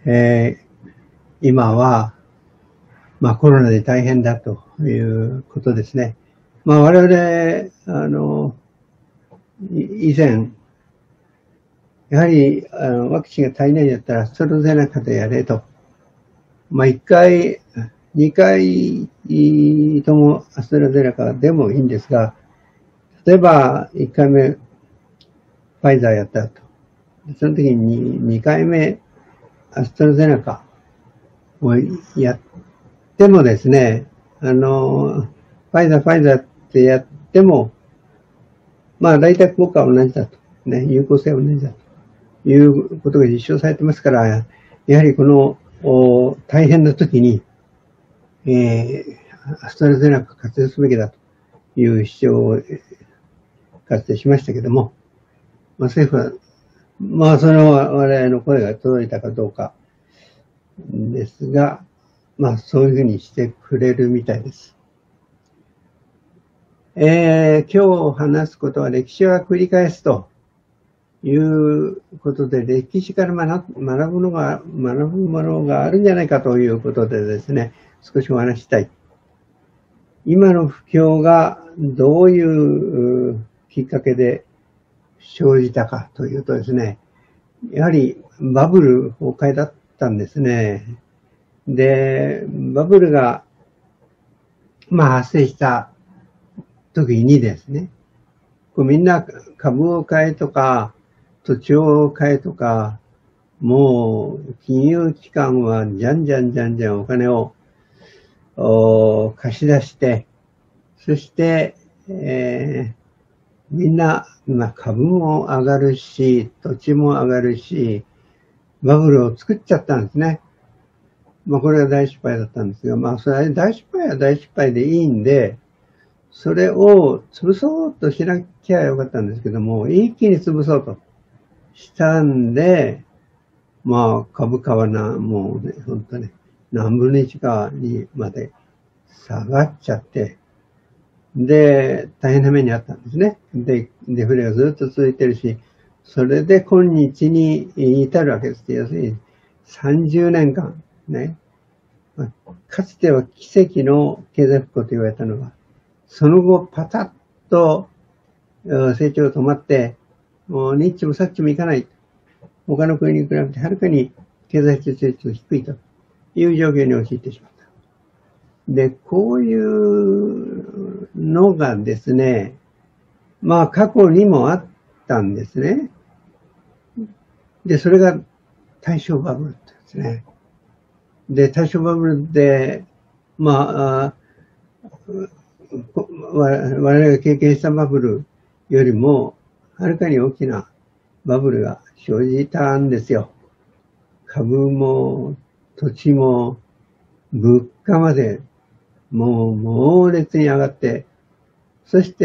今は、コロナで大変だということですね。我々、以前、やはりワクチンが足りないんだったら、アストラゼネカでやれと。1回、2回ともアストラゼネカでもいいんですが、例えば1回目、ファイザーやったと。その時に2回目、アストラゼネカをやってもですね、ファイザーってやっても、大体効果は同じだと。ね、有効性は同じだということが実証されてますから、やはりこの大変な時に、アストラゼネカ活用すべきだという主張をかつてしましたけども、政府は、その我々の声が届いたかどうかですが、そういうふうにしてくれるみたいです。今日話すことは歴史は繰り返すということで、歴史から学ぶものがあるんじゃないかということでですね、少しお話したい。今の不況がどういうきっかけで生じたかというとですね、やはりバブル崩壊だったんですね。で、バブルが、発生した時にですね、みんな株を買えとか、土地を買えとか、もう金融機関はじゃんじゃんお金を貸し出して、そして、みんな、株も上がるし、土地も上がるし、バブルを作っちゃったんですね。これが大失敗だったんですが、それは大失敗は大失敗でいいんで、それを潰そうとしなきゃよかったんですけども、一気に潰そうとしたんで、株価はもうね、本当ね、何分の1かにまで下がっちゃって、で、大変な目にあったんですね。で、デフレがずっと続いてるし、それで今日に至るわけです。要するに30年間、ね。かつては奇跡の経済復興と言われたのが、その後パタッと成長が止まって、もうニッチもサッチもいかない。他の国に比べてはるかに経済成長率が低いという状況に陥ってしまった。で、こういうのがですね、過去にもあったんですね。で、それが大正バブルですね。で、大正バブルで、我々が経験したバブルよりも、はるかに大きなバブルが生じたんですよ。株も土地も物価までもう猛烈に上がって、そして、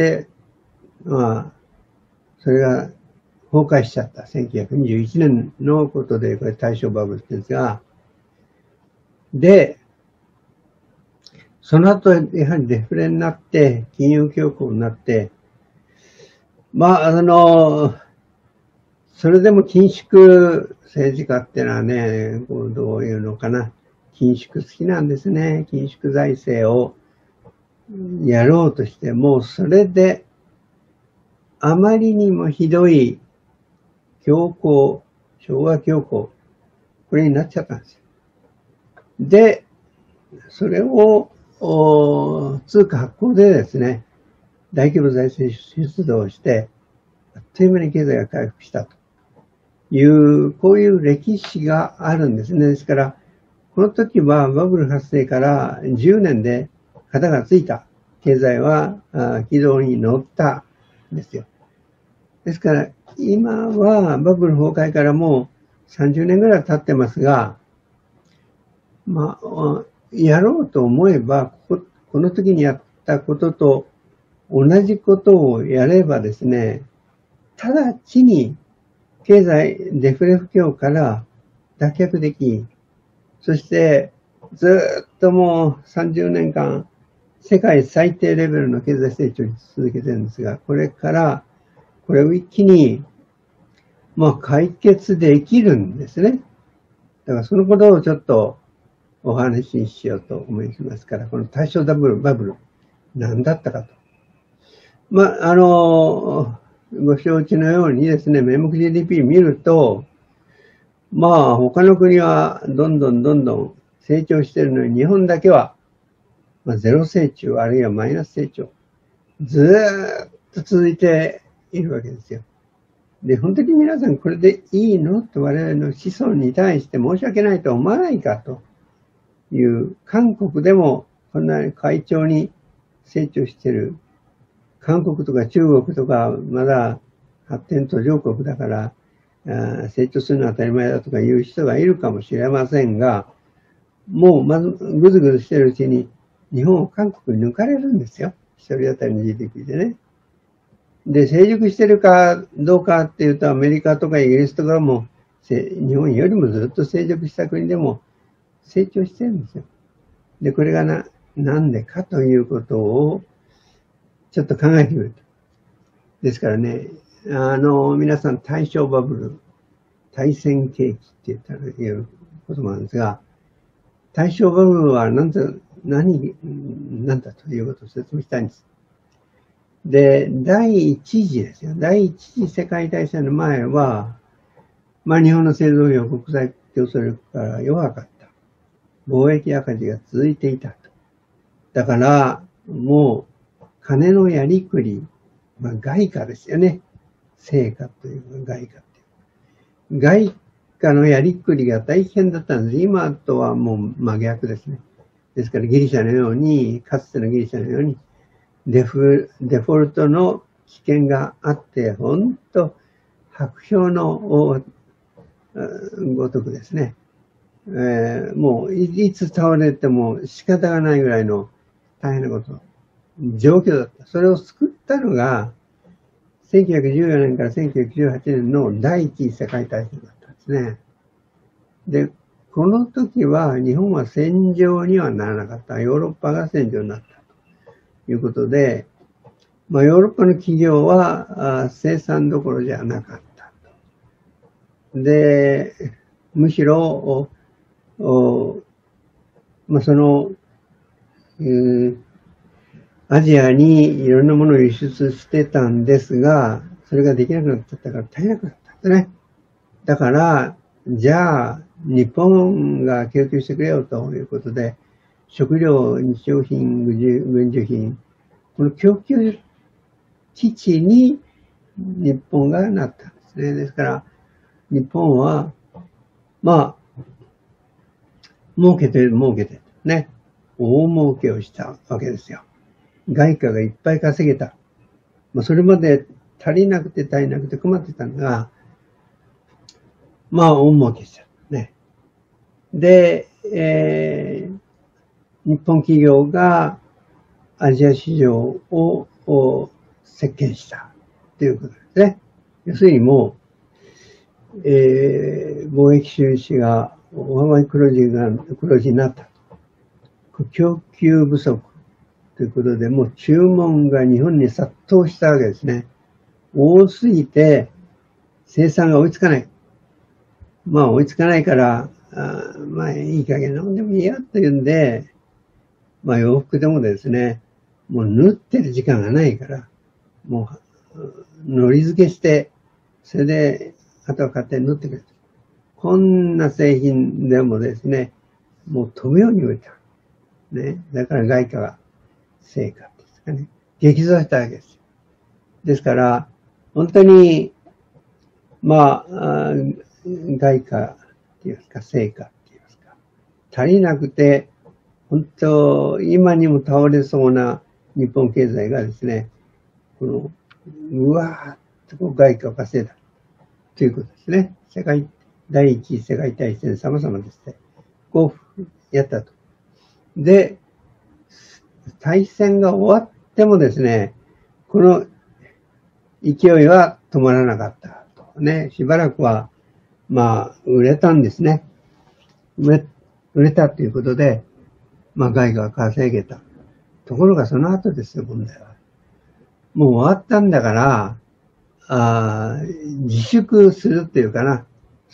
それが崩壊しちゃった。1921年のことで、これ大正バブルって言うんですが、で、その後、やはりデフレになって、金融恐慌になって、それでも緊縮政治家っていうのはね、どういうのかな。緊縮好きなんですね。緊縮財政をやろうとしても、それで、あまりにもひどい恐慌、昭和恐慌、これになっちゃったんですよ。で、それを、通貨発行でですね、大規模財政出動をして、あっという間に経済が回復したという、こういう歴史があるんですね。ですから、この時はバブル発生から10年で型がついた。経済は軌道に乗ったんですよ。ですから、今はバブル崩壊からもう30年ぐらい経ってますが、やろうと思えば、この時にやったことと同じことをやればですね、直ちに経済デフレ不況から脱却でき、そしてずっともう30年間世界最低レベルの経済成長に続けてるんですが、これからこれを一気に解決できるんですね。 だからそのことをちょっとお話ししようと思いますから、この大正バブル、何だったかと。ご承知のようにですね、名目 GDP 見ると、他の国はどんどん成長しているのに、日本だけは、ゼロ成長あるいはマイナス成長、ずーっと続いているわけですよ。で、本当に皆さんこれでいいのと我々の子孫に対して申し訳ないと思わないかという、韓国でもこんなに快調に成長している。韓国とか中国とかまだ発展途上国だから成長するのは当たり前だとかいう人がいるかもしれませんが、もうまずぐずぐずしてるうちに日本を韓国に抜かれるんですよ。一人当たりの GDP でね。で、成熟してるかどうかっていうと、アメリカとかイギリスとかも日本よりもずっと成熟した国でも成長してるんですよ。で、これがなんでかということをちょっと考えてみると。ですからね、皆さん大正バブル、大戦景気って言ったら言えることなんですが、大正バブルはなんだということを説明したいんです。で、第一次ですよ。第一次世界大戦の前は、日本の製造業、国際競争力から弱かった。貿易赤字が続いていたと。だから、もう、金のやりくり、外貨ですよね。成果というか外貨っていう。外貨のやりくりが大変だったんです。今とはもう真逆ですね。ですからギリシャのように、かつてのギリシャのように、デフォルトの危険があって、本当薄氷のごとくですね。もういつ倒れても仕方がないぐらいの大変なこと、状況だった。それを救ったのが、1914年から1918年の第一次世界大戦だったんですね。で、この時は日本は戦場にはならなかった。ヨーロッパが戦場になったということで、ヨーロッパの企業は生産どころじゃなかったと。で、むしろ、アジアにいろんなものを輸出してたんですが、それができなくなっちゃったから大変なくなったんですね。だから、じゃあ、日本が供給してくれよということで、食料、日用品、軍需品、この供給基地に日本がなったんですね。ですから、日本は、儲けてね、大儲けをしたわけですよ。外貨がいっぱい稼げた。それまで足りなくて困ってたのが、大儲けしちゃったね。で、日本企業がアジア市場を席巻したということですね。要するにもう、貿易収支が大幅に黒字になった。供給不足ということで、もう注文が日本に殺到したわけですね。多すぎて生産が追いつかない。追いつかないから、いい加減飲んでもいいやというんで、洋服でもですね、もう縫ってる時間がないから、もう、のり付けして、それで、あとは勝手に縫ってくれる。こんな製品でもですね、もう飛ぶように売れた。ね。だから外貨が成果ですかね。激増したわけですよ。ですから、本当に、外貨って言いますか、成果って言いますか。足りなくて、本当、今にも倒れそうな日本経済がですね、うわーっと外貨を稼いだ。ということですね。第一次世界大戦様々ですね。こうやったと。で、大戦が終わってもですね、この勢いは止まらなかったとね。しばらくは、売れたんですね。売れたということで、外貨が稼げた。ところがその後ですよ、問題は。もう終わったんだから、自粛するっていうかな。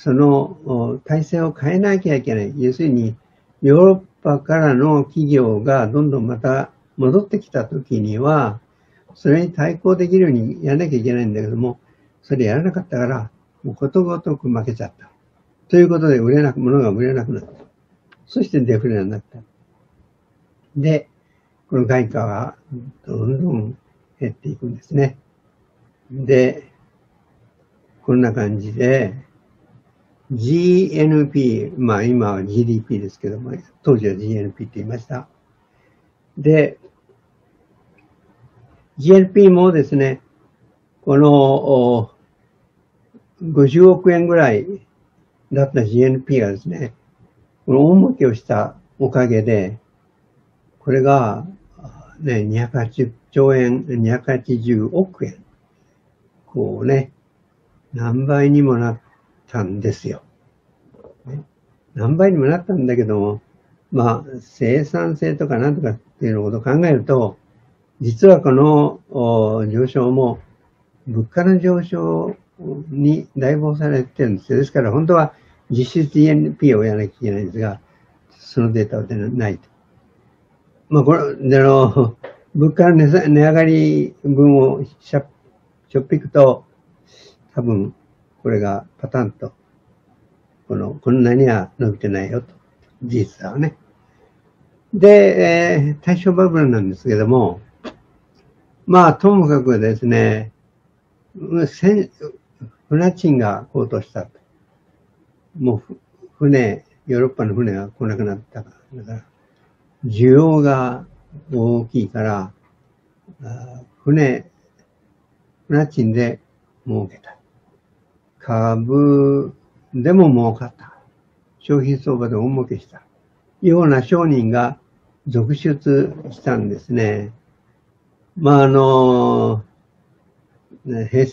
その体制を変えなきゃいけない。要するに、ヨーロッパからの企業がどんどんまた戻ってきたときには、それに対抗できるようにやらなきゃいけないんだけども、それやらなかったから、もうことごとく負けちゃった。ということで、物が売れなくなった。そしてデフレになった。で、この外貨はどんどん減っていくんですね。で、こんな感じで、GNP、まあ今は GDP ですけども、当時は GNP って言いました。で、GNP もですね、この50億円ぐらいだった GNP がですね、この大儲けをしたおかげで、これが、ね、280兆円、280億円。こうね、何倍にもなったんですよ。ね、何倍にもなったんだけども、まあ、生産性とかなんとかっていうのことを考えると、実はこの上昇も物価の上昇に代表されてるんですよ。ですから本当は実質 GNP をやらなきゃいけないんですが、そのデータはないと。まあ、これ、物価の値上がり分をしょっぴくと、多分、これがパタンと、こんなには伸びてないよと。事実はね。で、対象バブルなんですけども、まあ、ともかくですね、船賃が高騰したと。もう、ヨーロッパの船が来なくなったから、だから需要が大きいから、船賃で儲けた。株でも儲かった。商品相場で大儲けした。ような商人が続出したんですね。まあ、平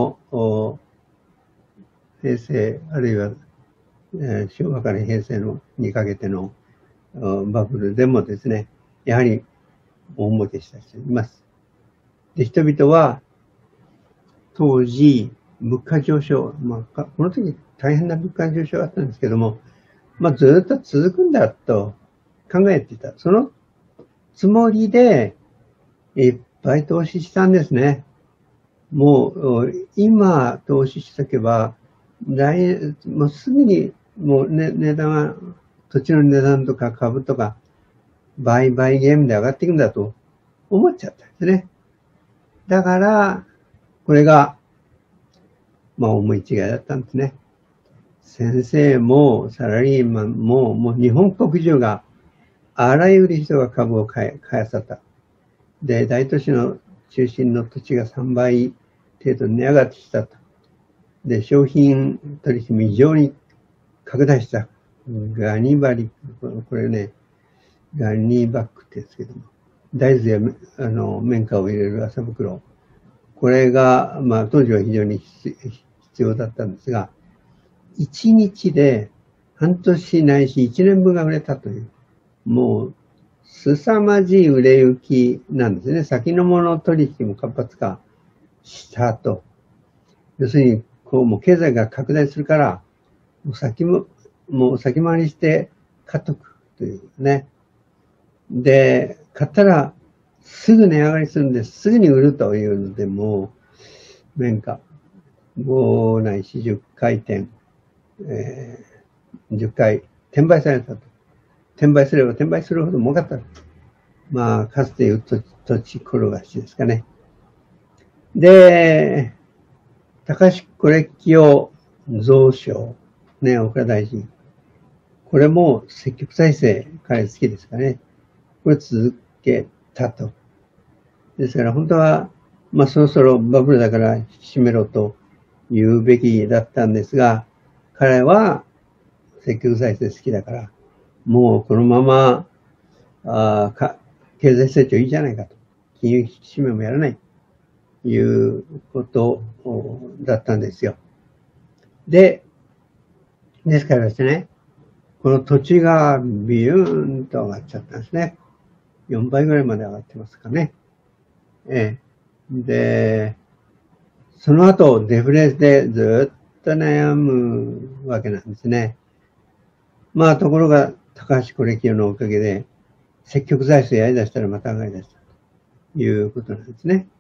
成、あるいは、昭和から平成にかけてのバブルでもですね、やはり大儲けした人います。で、人々は当時物価上昇、まあ、この時大変な物価上昇があったんですけども、まあ、ずっと続くんだと考えていた。そのつもりでいっぱい投資したんですね。もう今投資しとけば、もうすぐにもう、ね、土地の値段とか株とか倍々ゲームで上がっていくんだと思っちゃったんですね。だから、これが、まあ思い違いだったんですね。先生もサラリーマンも、もう日本国中が、あらゆる人が株を買いあさった。で、大都市の中心の土地が3倍程度値上がってきたと。で、商品取引も異常に拡大した。ガニバリ、これね、ガニバッグって言うんですけども、大豆や綿花を入れる麻袋。これが、まあ当時は非常に必要だったんですが、1日で半年ないし1年分が売れたという、もう凄まじい売れ行きなんですね。先の物取引も活発化したと。要するに、もう経済が拡大するから、もう先回りして買っとくというね。で、買ったらすぐ値上がりするんです。すぐに売るというので、もう、綿花、5ないし10回転、10回転売されたと。転売すれば転売するほど儲かった。まあ、かつていう土地転がしですかね。で、高橋是清蔵相、ね、岡田大臣。これも積極再生、彼好きですかね。これ続けたと。ですから本当は、まあそろそろバブルだから引き締めろと言うべきだったんですが、彼は積極再生好きだから、もうこのまま、経済成長いいじゃないかと。金融引き締めもやらない。ということだったんですよ。ですからですね、この土地がビューンと上がっちゃったんですね。4倍ぐらいまで上がってますかね。で、その後デフレでずっと悩むわけなんですね。まあ、ところが、高橋是清のおかげで、積極財政やり出したらまた上がり出したということなんですね。